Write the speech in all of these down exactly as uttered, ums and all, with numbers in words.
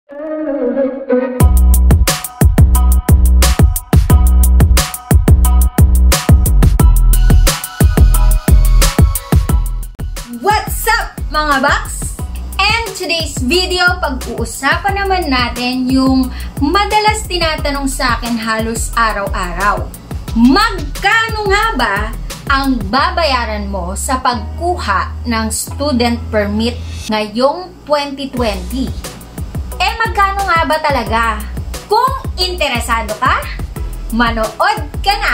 What's up mga box? And today's video, pag-uusapan naman natin yung madalas tinatanong sa akin halos araw-araw. Magkano nga ba ang babayaran mo sa pagkuha ng student permit ngayong twenty twenty? Eh magkano nga ba talaga? Kung interesado ka, manood ka na!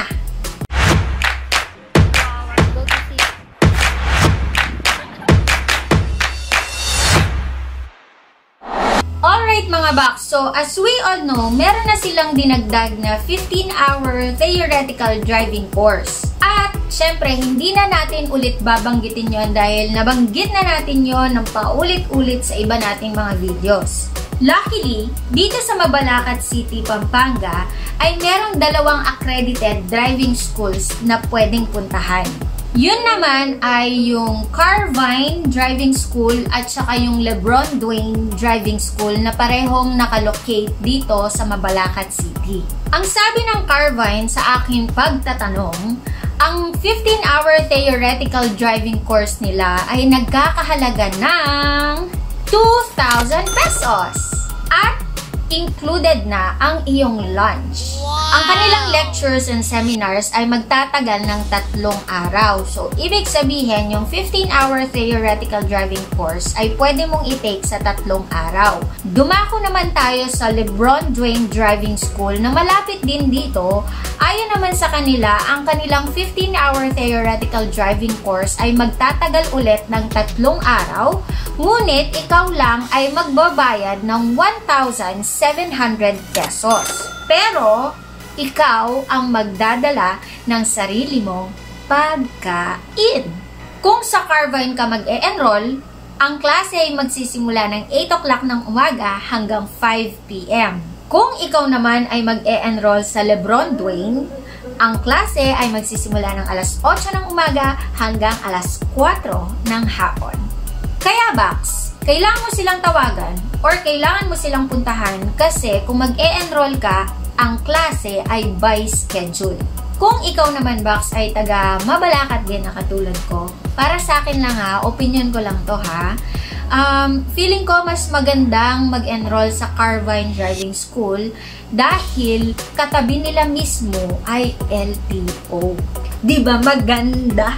Alright mga box, so as we all know, meron na silang dinagdag na fifteen hour theoretical driving course. At syempre, hindi na natin ulit babanggitin yon dahil nabanggit na natin yon ng paulit-ulit sa iba nating mga videos. Luckily, dito sa Mabalacat City, Pampanga, ay merong dalawang accredited driving schools na pwedeng puntahan. Yun naman ay yung Carvine Driving School at saka yung Lebron Dwayne Driving School na parehong nakalocate dito sa Mabalacat City. Ang sabi ng Carvine sa aking pagtatanong, ang fifteen hour theoretical driving course nila ay nagkakahalaga ng two thousand pesos at included na ang iyong lunch. Wow. Ang kanilang lectures and seminars ay magtatagal ng tatlong araw. So, ibig sabihin, yung fifteen hour theoretical driving course ay pwede mong i-take sa tatlong araw. Dumako naman tayo sa Lebron Dwayne Driving School na malapit din dito. Ayon naman sa kanila, ang kanilang fifteen hour theoretical driving course ay magtatagal ulit ng tatlong araw. Ngunit, ikaw lang ay magbabayad ng one thousand seven hundred pesos. Pero, ikaw ang magdadala ng sarili mong pagkain. Kung sa Carvine ka mag-e-enroll, ang klase ay magsisimula ng eight o'clock ng umaga hanggang five p m Kung ikaw naman ay mag-e-enroll sa Lebron Dwayne, ang klase ay magsisimula ng alas otso ng umaga hanggang alas kwatro ng hapon. Kaya box, kailangan mo silang tawagan or kailangan mo silang puntahan kasi kung mag-e-enroll ka, ang klase ay by schedule. Kung ikaw naman box ay taga Mabalacat din na katulad ko, para sa akin lang ha, opinion ko lang to ha, um, feeling ko mas magandang mag-enroll sa Carvine Driving School dahil katabi nila mismo ay L T O. Diba maganda?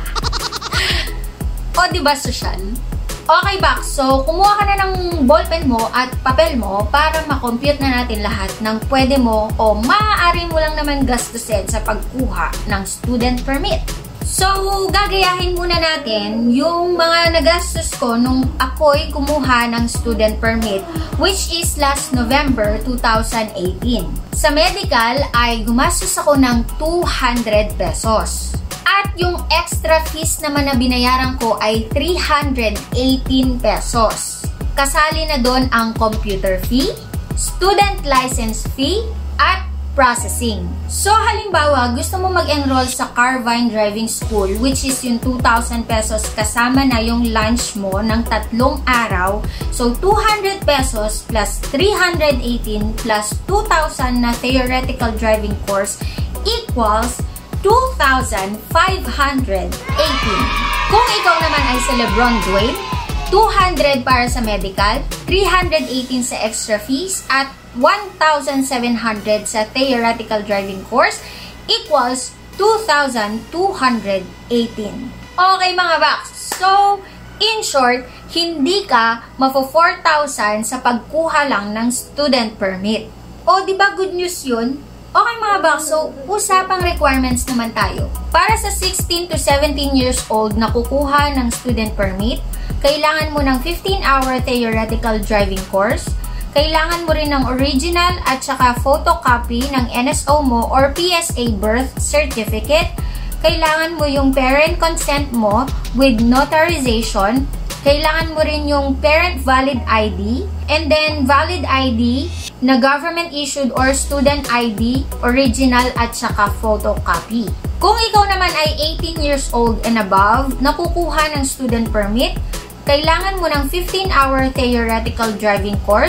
O diba social? Okay, box. So, kumuha ka na ng ballpen mo at papel mo para makompute na natin lahat ng pwede mo o maaari mo lang naman gastusin sa pagkuha ng student permit. So, gagayahin muna natin yung mga nagastos ko nung ako'y kumuha ng student permit, which is last November two thousand eighteen. Sa medical ay gumastos ako ng two hundred pesos. At yung extra fees naman na binayaran ko ay three hundred eighteen pesos. Kasali na doon ang computer fee, student license fee, at processing. So, halimbawa, gusto mo mag-enroll sa Carvine Driving School, which is yung two thousand pesos kasama na yung lunch mo ng tatlong araw. So, two hundred pesos plus three hundred eighteen plus two thousand na theoretical driving course equals two thousand five hundred eighteen. Kung ikaw naman ay sa Lebron Dwayne, two hundred para sa medical, three hundred eighteen sa extra fees, at one thousand seven hundred sa theoretical driving course equals two thousand two hundred eighteen. Okay mga box, so in short, hindi ka mafo four thousand sa pagkuha lang ng student permit. O, di ba good news yun? Okay mga box, so usapang requirements naman tayo. Para sa sixteen to seventeen years old na kukuha ng student permit, kailangan mo ng fifteen hour theoretical driving course, kailangan mo rin ng original at saka photocopy ng N S O mo or P S A birth certificate, kailangan mo yung parent consent mo with notarization, kailangan mo rin yung parent valid I D, and then valid I D na government-issued or student I D, original at saka photocopy. Kung ikaw naman ay eighteen years old and above, na kukuha ng student permit, kailangan mo ng fifteen hour theoretical driving course,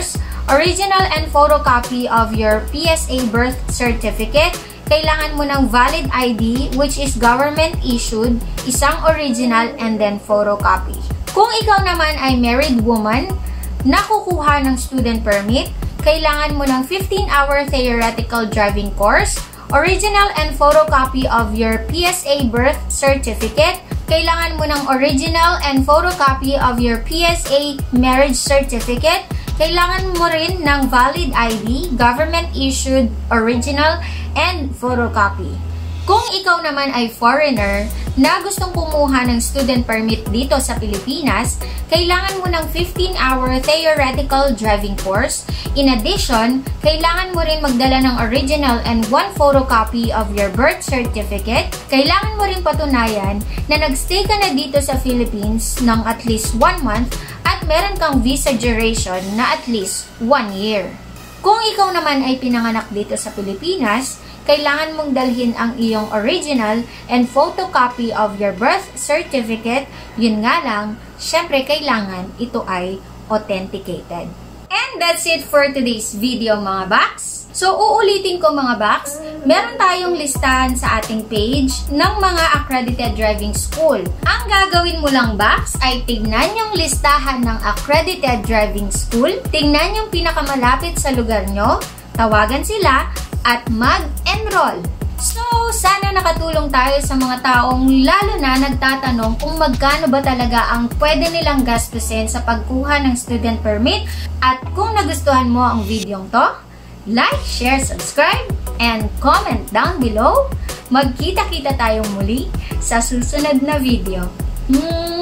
original and photocopy of your P S A birth certificate, kailangan mo ng valid I D which is government issued, isang original and then photocopy. Kung ikaw naman ay married woman na kukuha ng student permit, kailangan mo ng fifteen hour theoretical driving course, original and photocopy of your P S A birth certificate, kailangan mo ng original and photocopy of your P S A marriage certificate, kailangan mo rin ng valid I D, government issued, original, and photocopy. Kung ikaw naman ay foreigner na gustong kumuha ng student permit dito sa Pilipinas, kailangan mo ng fifteen hour theoretical driving course. In addition, kailangan mo rin magdala ng original and one photocopy of your birth certificate. Kailangan mo rin patunayan na nagstay ka na dito sa Philippines ng at least one month at meron kang visa duration na at least one year. Kung ikaw naman ay pinanganak dito sa Pilipinas, kailangan mong dalhin ang iyong original and photocopy of your birth certificate. Yun nga lang, syempre kailangan ito ay authenticated. And that's it for today's video mga Baks. So uulitin ko mga Baks, meron tayong listahan sa ating page ng mga accredited driving school. Ang gagawin mo lang Baks ay tignan yung listahan ng accredited driving school, tignan yung pinakamalapit sa lugar nyo, tawagan sila, at mag-enroll. So, sana nakatulong tayo sa mga taong lalo na nagtatanong kung magkano ba talaga ang pwede nilang gastusin sa pagkuha ng student permit. At kung nagustuhan mo ang video to, like, share, subscribe, and comment down below. Magkita-kita tayong muli sa susunod na video. Hmm.